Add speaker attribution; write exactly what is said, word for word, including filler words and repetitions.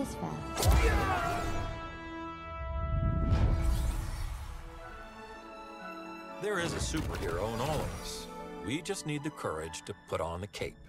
Speaker 1: this fast.
Speaker 2: There is a superhero in all of us. We just need the courage to put on the cape.